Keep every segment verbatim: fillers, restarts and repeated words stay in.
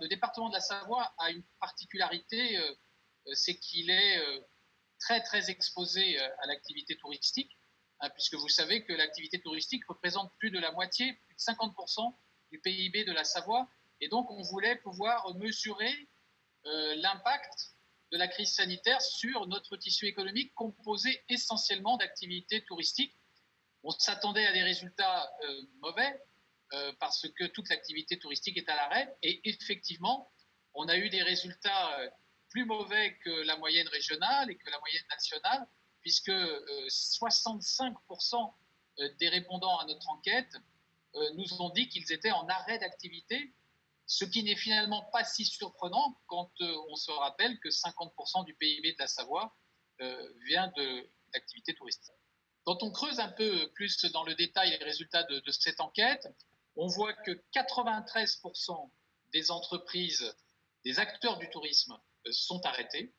département de la Savoie a une particularité, euh, c'est qu'il est euh, très très exposé à l'activité touristique, hein, puisque vous savez que l'activité touristique représente plus de la moitié, plus de cinquante pour cent du P I B de la Savoie, et donc on voulait pouvoir mesurer euh, l'impact de la crise sanitaire sur notre tissu économique composé essentiellement d'activités touristiques. On s'attendait à des résultats euh, mauvais euh, parce que toute l'activité touristique est à l'arrêt, et effectivement, on a eu des résultats euh, plus mauvais que la moyenne régionale et que la moyenne nationale, puisque euh, soixante-cinq pour cent des répondants à notre enquête euh, nous ont dit qu'ils étaient en arrêt d'activité, ce qui n'est finalement pas si surprenant quand euh, on se rappelle que cinquante pour cent du P I B de la Savoie euh, vient de l'activité touristique. Quand on creuse un peu plus dans le détail les résultats de, de cette enquête, on voit que quatre-vingt-treize pour cent des entreprises, des acteurs du tourisme euh, sont arrêtés.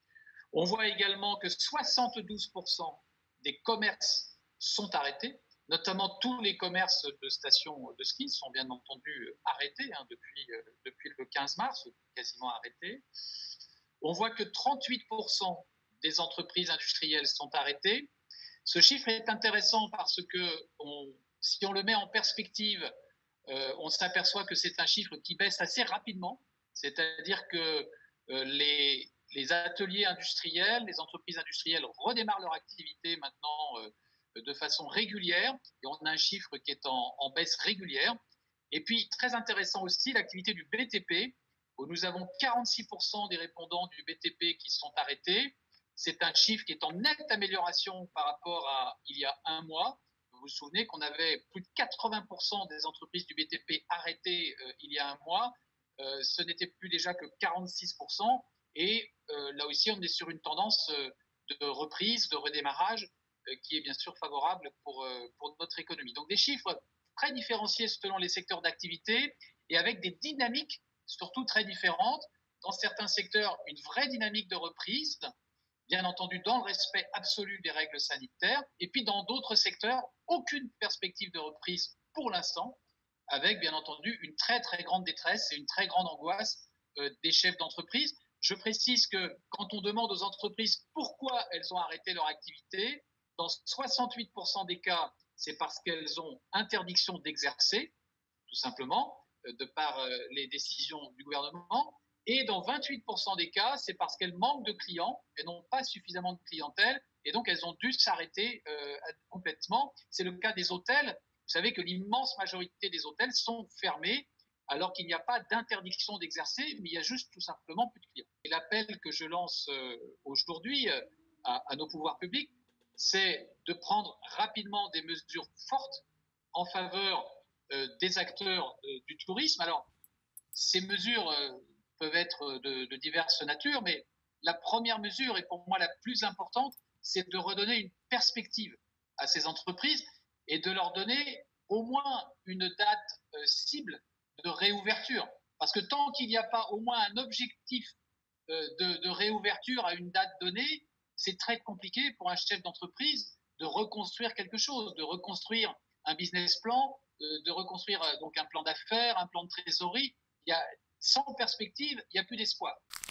On voit également que soixante-douze pour cent des commerces sont arrêtés, notamment tous les commerces de stations de ski sont bien entendu arrêtés hein, depuis, euh, depuis le quinze mars, quasiment arrêtés. On voit que trente-huit pour cent des entreprises industrielles sont arrêtées. Ce chiffre est intéressant parce que on, si on le met en perspective, euh, on s'aperçoit que c'est un chiffre qui baisse assez rapidement, c'est-à-dire que euh, les, les ateliers industriels, les entreprises industrielles redémarrent leur activité maintenant euh, de façon régulière, et on a un chiffre qui est en, en baisse régulière. Et puis, très intéressant aussi, l'activité du B T P, où nous avons quarante-six pour cent des répondants du B T P qui sont arrêtés. C'est un chiffre qui est en nette amélioration par rapport à il y a un mois. Vous vous souvenez qu'on avait plus de quatre-vingts pour cent des entreprises du B T P arrêtées euh, il y a un mois. Euh, ce n'était plus déjà que quarante-six pour cent. Et euh, là aussi, on est sur une tendance euh, de reprise, de redémarrage, euh, qui est bien sûr favorable pour, euh, pour notre économie. Donc des chiffres très différenciés selon les secteurs d'activité et avec des dynamiques surtout très différentes. Dans certains secteurs, une vraie dynamique de reprise, bien entendu dans le respect absolu des règles sanitaires, et puis dans d'autres secteurs, aucune perspective de reprise pour l'instant, avec bien entendu une très très grande détresse et une très grande angoisse euh, des chefs d'entreprise. Je précise que quand on demande aux entreprises pourquoi elles ont arrêté leur activité, dans soixante-huit pour cent des cas, c'est parce qu'elles ont interdiction d'exercer, tout simplement, euh, de par euh, les décisions du gouvernement. Et dans vingt-huit pour cent des cas, c'est parce qu'elles manquent de clients, elles n'ont pas suffisamment de clientèle, et donc elles ont dû s'arrêter euh, complètement. C'est le cas des hôtels. Vous savez que l'immense majorité des hôtels sont fermés, alors qu'il n'y a pas d'interdiction d'exercer, mais il y a juste tout simplement plus de clients. Et l'appel que je lance euh, aujourd'hui euh, à, à nos pouvoirs publics, c'est de prendre rapidement des mesures fortes en faveur euh, des acteurs euh, du tourisme. Alors, ces mesures euh, peuvent être de, de diverses natures, mais la première mesure, et pour moi la plus importante, c'est de redonner une perspective à ces entreprises et de leur donner au moins une date euh, cible de réouverture. Parce que tant qu'il n'y a pas au moins un objectif euh, de, de réouverture à une date donnée, c'est très compliqué pour un chef d'entreprise de reconstruire quelque chose, de reconstruire un business plan, de, de reconstruire euh, donc un plan d'affaires, un plan de trésorerie. Il y a, sans perspective, il n'y a plus d'espoir.